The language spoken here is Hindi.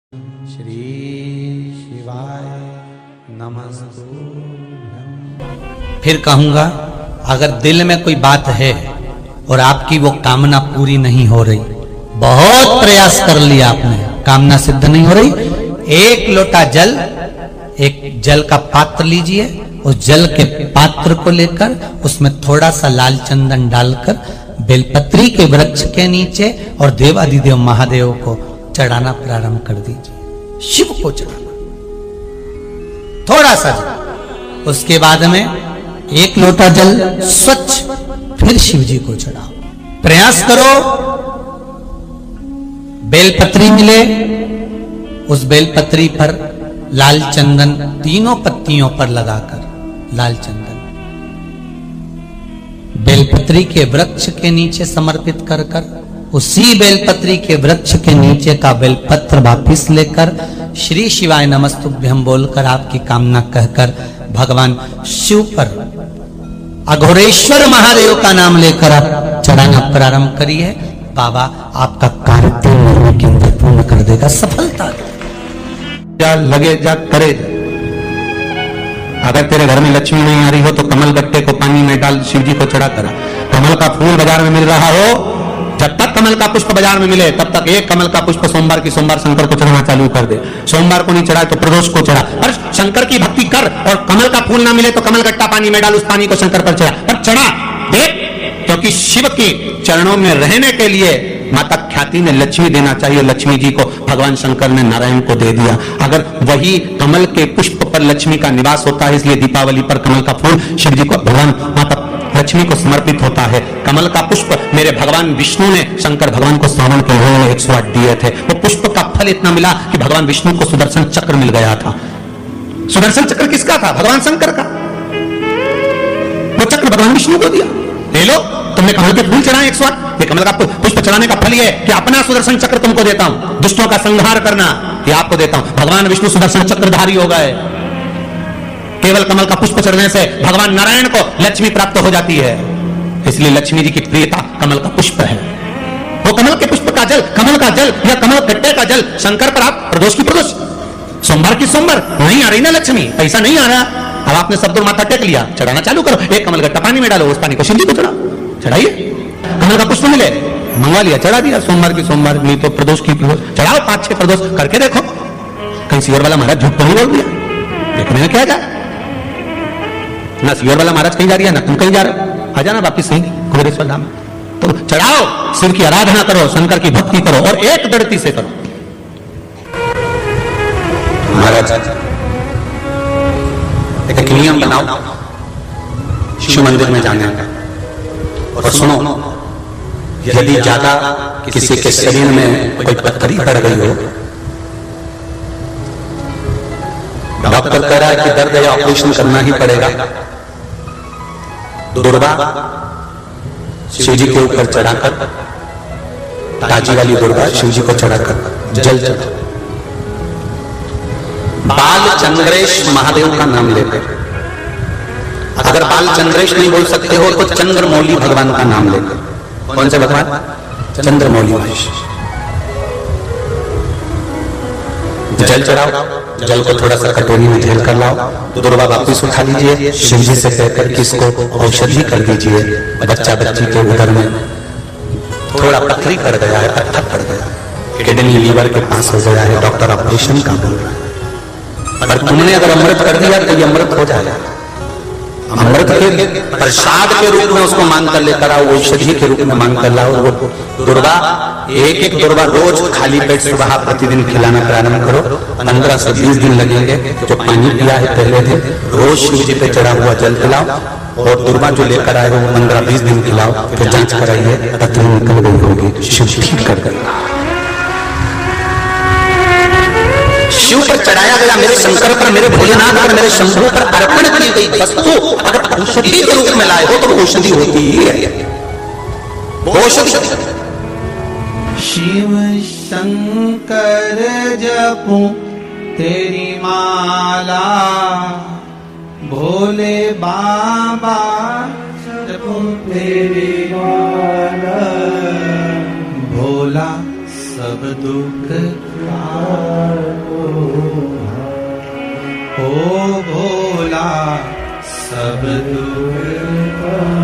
श्री शिवाय नमस्तुभ्यं। फिर कहूंगा, अगर दिल में कोई बात है और आपकी वो कामना पूरी नहीं हो रही, बहुत प्रयास कर लिया आपने, कामना सिद्ध नहीं हो रही, एक लोटा जल, एक जल का पात्र लीजिए, उस जल के पात्र को लेकर उसमें थोड़ा सा लाल चंदन डालकर बेलपत्री के वृक्ष के नीचे और देवादिदेव महादेव को चढ़ाना प्रारंभ कर दीजिए। शिव को चढ़ाना थोड़ा सा जल, उसके बाद में एक लोटा जल स्वच्छ फिर शिव जी को चढ़ाओ। प्रयास करो बेलपत्री मिले, उस बेलपत्री पर लाल चंदन तीनों पत्तियों पर लगाकर लाल चंदन बेलपत्री के वृक्ष के नीचे समर्पित कर कर उसी बेलपत्री के वृक्ष के नीचे का बेलपत्र वापिस लेकर श्री शिवाय नमस्तुभ्यं बोलकर आपकी कामना कहकर भगवान शिव पर अघोरेश्वर महादेव का नाम लेकर आप चढ़ाना प्रारंभ करिए। बाबा आपका कार्य 3 महीने के अंदर पूर्ण कर देगा, सफलता जा लगे जा करे जा। अगर तेरे घर में लक्ष्मी नहीं आ रही हो तो कमल गट्टे को पानी में डाल शिव जी को चढ़ा करा। कमल का फूल बाजार में मिल रहा हो, जब तक कमल का पुष्प बाजार में मिले तब तक एक कमल का पुष्प सोमवार की सोमवार शंकर को चढ़ाना चालू कर दे। सोमवार को नहीं चढ़ाए तो प्रदोष को चढ़ा, पर शंकर की भक्ति कर। और कमल का फूल ना मिले तो कमल गट्टा पानी में डाल, उस पानी को शंकर पर चढ़ा, पर चढ़ा देख, क्योंकि शिव के चरणों में रहने के लिए माता ख्याति ने लक्ष्मी देना चाहिए। लक्ष्मी जी को भगवान शंकर ने नारायण को दे दिया। अगर वही कमल के पुष्प पर लक्ष्मी का निवास होता है, इसलिए दीपावली पर कमल का फूल शिव जी को भगवान माता लक्ष्मी को समर्पित होता है। कमल का पुष्प मेरे भगवान विष्णु ने शंकर भगवान को सावन के महीने में 108 दिए थे। वो पुष्प का फल इतना मिला कि भगवान विष्णु को सुदर्शन चक्र मिल गया था। सुदर्शन चक्र किसका था? भगवान शंकर का। वो चक्र भगवान विष्णु को दिया। ले लो, तुमने कमल के फूल चढ़ाए 108, ये कमल का पुष्प चढ़ाने का फल ये कि अपना सुदर्शन चक्र तुमको देता हूं, दुष्टों का संहार करना ये आपको देता हूं। भगवान विष्णु सुदर्शन चक्रधारी हो गए। केवल कमल का पुष्प चढ़ने से भगवान नारायण को लक्ष्मी प्राप्त हो जाती है, इसलिए लक्ष्मी जी की प्रियता कमल का पुष्प है। वो कमल के पुष्प का जल, कमल का जल या कमल गट्टे का जल शंकर पर आप प्रदोष की प्रदोष, सोमवार की सोमवार नहीं आ रही ना लक्ष्मी, पैसा नहीं आ रहा, अब आपने सब दूर माथा टेक लिया, चढ़ाना चालू करो। एक कमल गट्टा पानी में डालो, उस पानी को शिव जी को चढ़ाइए। कमल का पुष्प मिले, मंगवा लिया, चढ़ा दिया। सोमवार की सोमवार, नहीं तो प्रदोष की प्रदोष चढ़ाओ। 5-6 प्रदोष करके देखो, कहीं सीवर वाला महाराज झूठ तो नहीं बोल दिया। देखने में क्या जाए, ना सीवर वाला महाराज कहीं जा रही है ना तुम कहीं जा रहे हो। आ जाना वापिस सही कुबेरेश्वर धाम। तो चढ़ाओ, शिव की आराधना करो, शंकर की भक्ति करो और एक दृढ़ता से करो। महाराज एक नियम बनाओ शिव मंदिर में जाने का, और सुनो, यदि ज्यादा किसी के शरीर में कोई पत्थरी पड़ गई हो, डॉक्टर कह रहा है कि दर्द या ऑपरेशन करना ही पड़ेगा, दुर्वा शिव जी के ऊपर चढ़ाकर, ताजी वाली दुर्वा शिव जी को चढ़ाकर जल चढ़ाओ। बाल चंद्रेश महादेव का नाम लेकर, अगर बाल चंद्रेश नहीं बोल सकते हो तो चंद्रमौली भगवान का नाम लेकर। कौन से भगवान? चंद्रमौली। जल चढ़ाओ, जल को थोड़ा सा कटोरी में झेल कर लाओ, दुर्वा वापिस उठा लीजिए, शिव जी से कहकर कि इसको औषधि कर दीजिए। बच्चा बच्ची के उदर में थोड़ा पथरी पड़ गया है, पत्थर पड़ गया, किडनी लीवर के पास हो गया है, डॉक्टर ऑपरेशन का बोल रहा है, पर तुमने अगर अमृत कर दिया तो ये अमृत हो जाएगा। अमृत के प्रसाद के रूप में उसको मांग कर लेकर आओ, औषधि के रूप में मांग कर लाओ। वो दुर्वा, एक दुर्वा रोज खाली पेट सुबह प्रतिदिन खिलाना प्रारंभ करो। 15 से 20 दिन लगेंगे। जो पानी पिया है पहले दिन, रोज शिव जी पे चढ़ा हुआ जल पिलाओ, और दुर्वा जो लेकर आए वो 15-20 दिन खिलाओ, फिर जांच कराइए, पत्थर निकल गई होगी, शिव ठीक कर देगा। शिव पर चढ़ाया गया, मेरे शंकर पर, मेरे भोलेनाथ पर, मेरे शंभू पर अर्पण की गई वस्तु अगर औषधि के रूप में लाए हो तो औषधि होती ही है। औषधि शिव शंकर जपूं तेरी माला, भोले बाबा जपूं तेरी माला, भोला सब दुख सब दुख